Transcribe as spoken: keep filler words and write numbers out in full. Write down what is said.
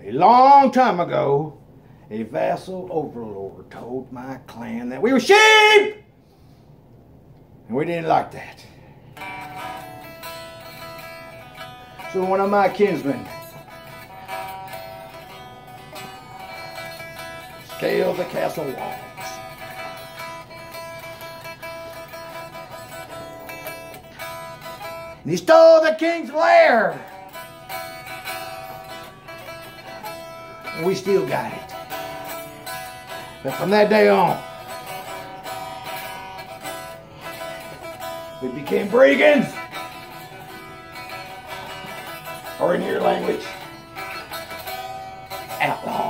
A long time ago, a vassal overlord told my clan that we were sheep! And we didn't like that. So one of my kinsmen scaled the castle walls. And he stole the king's lair. And we still got it. But from that day on, we became brigands. Or in your language, outlaws.